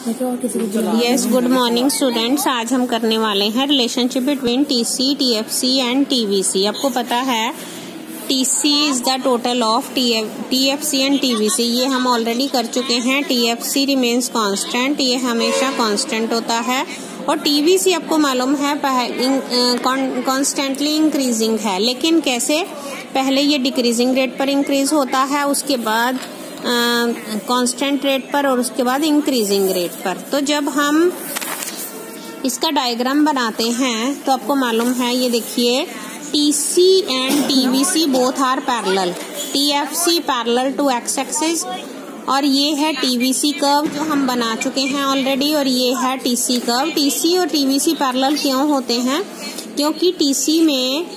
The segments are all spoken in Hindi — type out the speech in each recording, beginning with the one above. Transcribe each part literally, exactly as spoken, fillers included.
Yes, good morning students. आज हम करने वाले हैं relationship between TC, TFC and TVC. आपको पता है TC is the total of TFC and TVC. ये हम ऑलरेडी कर चुके हैं। टीएफसी रिमेन्स कांस्टेंट, ये हमेशा कांस्टेंट होता है। और टीवीसी आपको मालूम है कॉन्स्टेंटली इंक्रीजिंग है। लेकिन कैसे? पहले ये डिक्रीजिंग रेट पर इंक्रीज होता है, उसके बाद कांस्टेंट uh, रेट पर, और उसके बाद इंक्रीजिंग रेट पर। तो जब हम इसका डायग्राम बनाते हैं तो आपको मालूम है, ये देखिए, TC and TVC both are parallel. TFC parallel to X axis, और ये है टीवीसी कर्व जो हम बना चुके हैं ऑलरेडी, और ये है टीसी कर्व। टीसी और टीवीसी पैरेलल क्यों होते हैं? क्योंकि टीसी में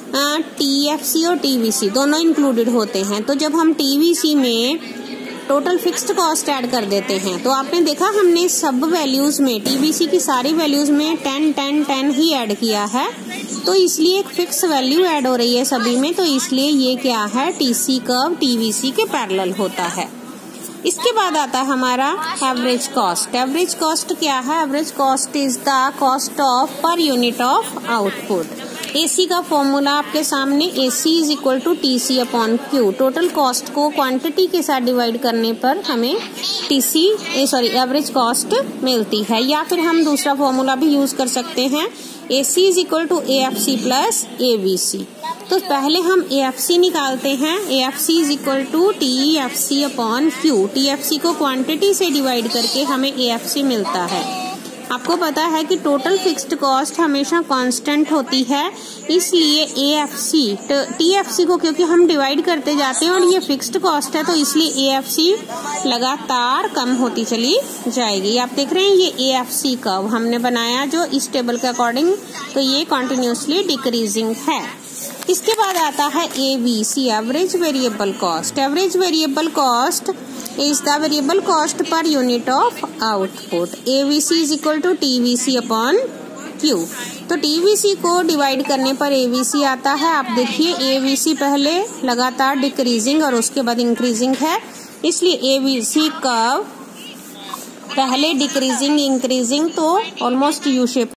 टीएफसी और टीवीसी दोनों इंक्लूडेड होते हैं। तो जब हम टीवीसी में टोटल फिक्स्ड कॉस्ट ऐड कर देते हैं, तो आपने देखा हमने सब वैल्यूज में, टीवीसी की सारी वैल्यूज में टेन टेन टेन ही ऐड किया है। तो इसलिए एक फिक्स वैल्यू ऐड हो रही है सभी में, तो इसलिए ये क्या है, टीसी कर्व टीवीसी के पैरेलल होता है। इसके बाद आता है हमारा एवरेज कॉस्ट। एवरेज कॉस्ट क्या है? Average cost is the cost of per unit of output. AC का फॉर्मूला आपके सामने, AC is equal to TC upon Q. Total cost को क्वांटिटी के साथ डिवाइड करने पर हमें टीसी सॉरी एवरेज कॉस्ट मिलती है। या फिर हम दूसरा फॉर्मूला भी यूज कर सकते हैं, AC is equal to AFC plus AVC. तो पहले हम एएफसी निकालते हैं। AFC is equal to TFC upon Q. TFC को क्वांटिटी से डिवाइड करके हमें एएफसी मिलता है। आपको पता है कि टोटल फिक्स्ड कॉस्ट हमेशा कांस्टेंट होती है, इसलिए एएफसी टीएफसी को क्योंकि हम डिवाइड करते जाते हैं और ये फिक्स्ड कॉस्ट है, तो इसलिए एएफसी लगातार कम होती चली जाएगी। आप देख रहे हैं ये एएफसी कर्व हमने बनाया जो इस टेबल के अकॉर्डिंग, तो ये कंटिन्यूसली डिक्रीजिंग है। इसके बाद आता है AVC, average variable cost. Average variable cost is the variable cost per unit of output. A V C is equal to T V C upon Q. तो T V C को डिवाइड करने पर A V C आता है। आप देखिए A V C पहले लगातार डिक्रीजिंग और उसके बाद इंक्रीजिंग है, इसलिए A V C कर्व पहले डिक्रीजिंग इंक्रीजिंग, तो ऑलमोस्ट यू शेप